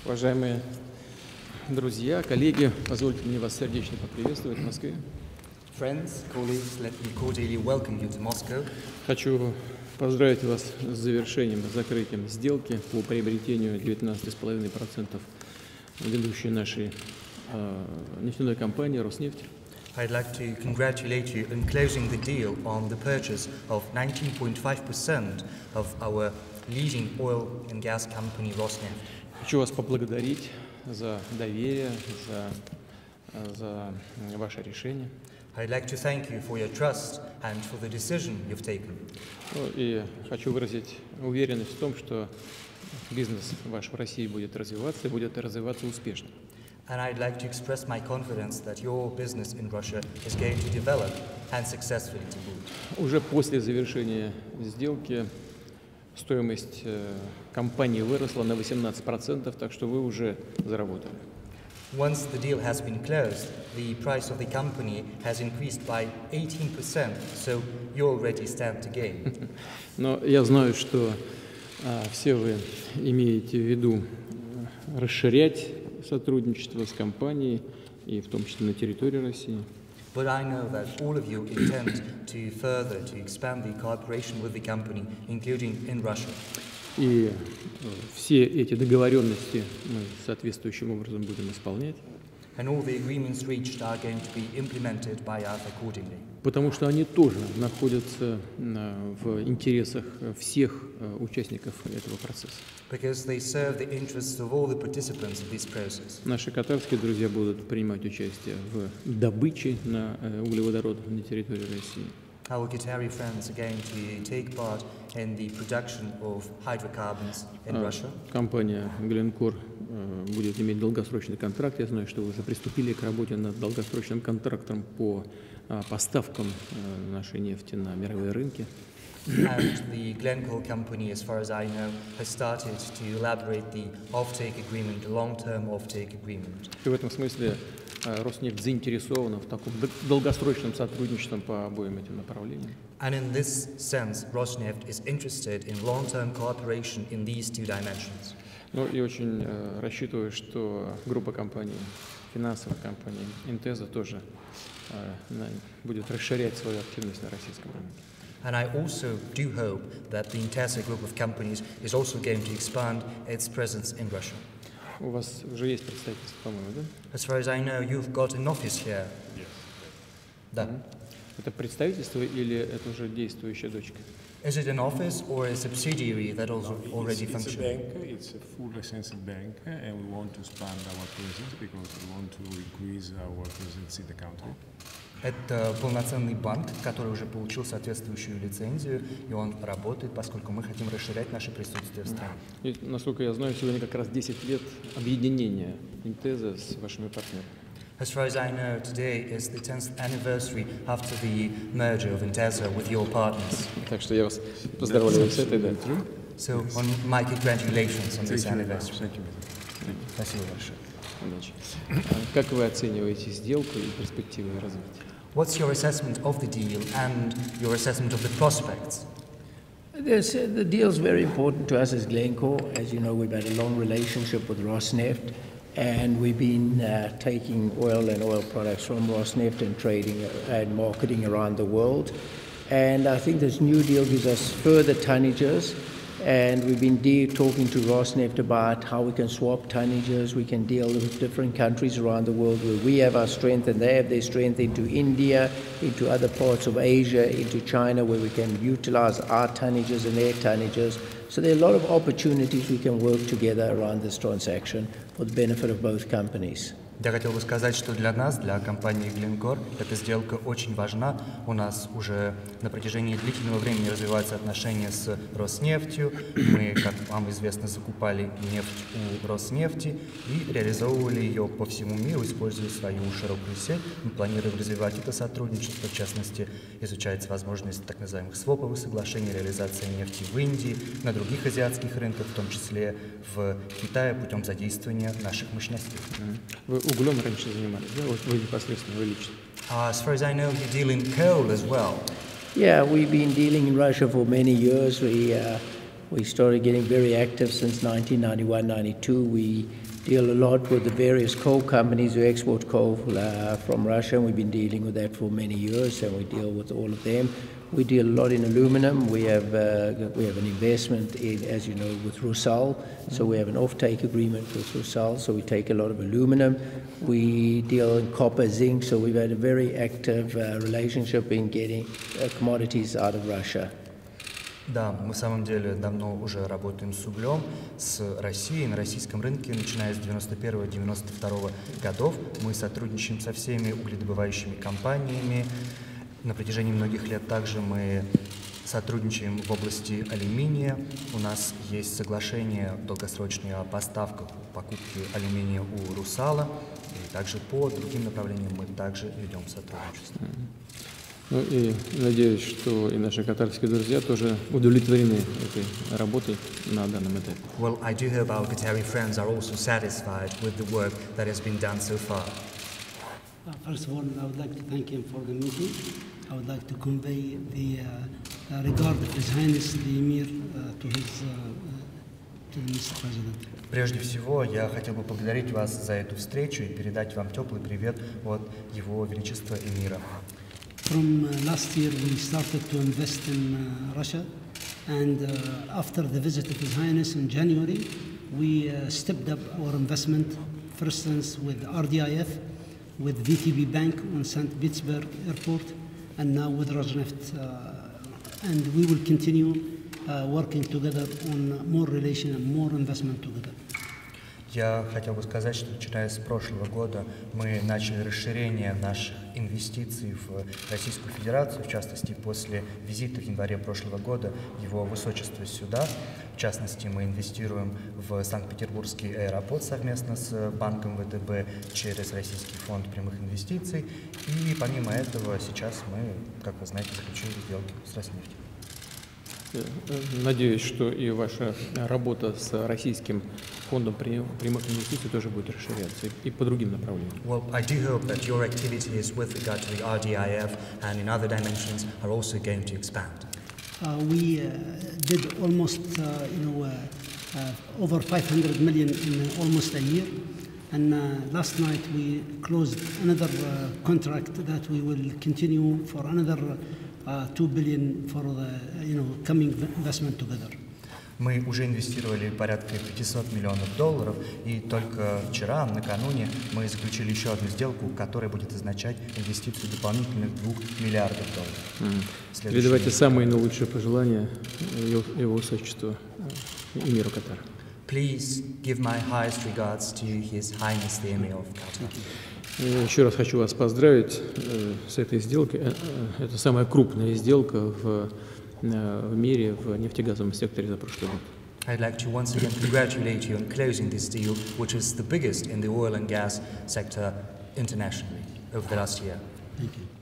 Уважаемые друзья, коллеги, позвольте мне вас сердечно поприветствовать в Москве. Friends, colleagues, let me cordially welcome you to Moscow. Хочу поздравить вас с завершением, с закрытием сделки по приобретению 19,5% ведущей нашей нефтяной компании «Роснефть». I'd like to congratulate you on closing the deal on the purchase of 19.5% of our leading oil and gas company Rosneft. Хочу вас поблагодарить за доверие, за ваше решение. I'd like to thank you for your trust and for the decision you've taken. И хочу выразить уверенность в том, что бизнес ваш в России будет развиваться и будет развиваться успешно. And I'd like to express my confidence that your business in Russia is going to develop and successfully to boot. Уже после завершения сделки стоимость компании выросла на 18%, так что вы уже заработали. Once the deal has been closed, the price of the company has increased by 18%, so you already stand to gain. Но я знаю, что все вы имеете в виду расширять сотрудничество с компанией, и в том числе на территории России. But I know that all of you intend to further to expand the cooperation with the company, including in Russia. И все эти договоренности мы соответствующим образом будем исполнять. And all the agreements reached are going to be implemented by us accordingly. Потому что они тоже находятся в интересах всех участников этого процесса. Because they serve the interests of all the participants of this process. Наши катарские друзья будут принимать участие в добыче на углеводородах на территории России. Our Qatari friends are going to take part in the production of hydrocarbons in Russia. Компания Glencore будет иметь долгосрочный контракт. Я знаю, что вы уже приступили к работе над долгосрочным контрактом по поставкам нашей нефти на мировые рынки. And the Glencore company, as far as I know, has started to elaborate the offtake agreement, the long-term offtake agreement. И в этом смысле Роснефть заинтересована в таком долгосрочном сотрудничестве по обоим этим направлениям. And in this sense, Rosneft is interested in long-term cooperation in these two dimensions. Ну и очень рассчитываю, что группа компаний, финансовая компания Intesa тоже будет расширять свою активность на российском рынке. And I also do hope that the Intesa group of companies is also going to expand its presence in Russia. У вас уже есть представительство, по-моему, да? As far as I know, you've got an office here. Yes. Да. Это представительство или это уже действующая дочка? Is it an office or a subsidiary that also already functions? It's a bank, it's a full licensed bank, and we want to expand our presence because we want to increase our presence in the country. Это полноценный банк, который уже получил соответствующую лицензию, и он работает, поскольку мы хотим расширять наше присутствие в стране. И, насколько я знаю, сегодня как раз 10 лет объединения Intesa с вашими партнерами. As far as I know, today is the 10th anniversary after the merger of Intesa with your partners. Так что я вас поздравляю с этой датой. So, on my congratulations on this anniversary. Thank you. Спасибо большое. Удачи. Как вы оцениваете сделку и перспективы развития? What's your assessment of the deal and your assessment of the prospects? The deal is very important to us as Glencore. As you know, we've had a long relationship with Rosneft, and we've been taking oil and oil products from Rosneft and trading and marketing around the world. And I think this new deal gives us further tonnages, and we've been talking to Rosneft about how we can swap tonnages, we can deal with different countries around the world where we have our strength and they have their strength, into India, into other parts of Asia, into China, where we can utilize our tonnages and their tonnages. So there are a lot of opportunities we can work together around this transaction for the benefit of both companies. Я хотел бы сказать, что для нас, для компании Glencore, эта сделка очень важна. У нас уже на протяжении длительного времени развиваются отношения с Роснефтью. Мы, как вам известно, закупали нефть у Роснефти и реализовывали ее по всему миру, используя свою широкую сеть. Мы планируем развивать это сотрудничество. В частности, изучается возможность так называемых своповых соглашений, реализация нефти в Индии, на других азиатских рынках, в том числе в Китае, путем задействования наших мощностей. Вы углем раньше занимались, да? Вот вы непосредственно, вы лично. As far as I know, you deal in coal as well. Yeah, we've been dealing in Russia for many years. We started getting very active since 1991-92. We deal a lot with the various coal companies who export coal from Russia, and we've been dealing with that for many years, and we deal with all of them. We deal a lot in aluminum. We have an investment in, as you know, with Rusal, so we have an off-take agreement with Rusal, so we take a lot of aluminum. We deal in copper, zinc, so we've had a very active relationship in getting commodities out of Russia. Да, мы в самом деле давно уже работаем с углем, с Россией, на российском рынке, начиная с 91-92 годов. Мы сотрудничаем со всеми угледобывающими компаниями. На протяжении многих лет также мы сотрудничаем в области алюминия. У нас есть соглашение долгосрочное о поставках, покупке алюминия у Русала. И также по другим направлениям мы также ведем сотрудничество. Ну и надеюсь, что и наши катарские друзья тоже удовлетворены этой работой на данном этапе. Well, I do hope our Qatari friends are also satisfied with the work that has been done so far. First of all, I would like to thank him for the meeting. I would like to convey the regard of His Highness the Emir to the Mr. President. Прежде всего, я хотел бы поблагодарить вас за эту встречу и передать вам теплый привет от Его Величества Эмира. From last year, we started to invest in Russia, and after the visit of His Highness in January, we stepped up our investment, for instance, with RDIF, with VTB Bank on St. Petersburg Airport, and now with Rosneft. And we will continue working together on more relation and more investment together. Я хотел бы сказать, что начиная с прошлого года мы начали расширение наших инвестиций в Российскую Федерацию, в частности, после визита в январе прошлого года Его Высочества сюда. В частности, мы инвестируем в Санкт-Петербургский аэропорт совместно с банком ВТБ через Российский фонд прямых инвестиций. И помимо этого, сейчас мы, как вы знаете, заключили сделки с Роснефтью. Надеюсь, что и ваша работа с Российским фондом прямых инвестиций тоже будет расширяться и по другим направлениям. Well, I do hope that your activities with regard to the RDIF and in other dimensions are also going to expand. We did almost, over 500 million in almost a year. And last night we closed another contract that we will continue for another 2 billion for the coming investment together. Мы уже инвестировали порядка $500 миллионов, и только вчера, накануне, мы заключили еще одну сделку, которая будет означать инвестицию дополнительных $2 миллиардов. Передавайте самые наилучшие пожелания Его Высочеству Эмиру Катара. Please give my highest regards to His Highness the Emir of Qatar. Еще раз хочу вас поздравить с этой сделкой. Это самая крупная сделка в мире в нефтегазовом секторе за прошлый год. I'd like to once again congratulate you on closing this deal, which is the biggest in the oil and gas sector internationally over the last year. Thank you.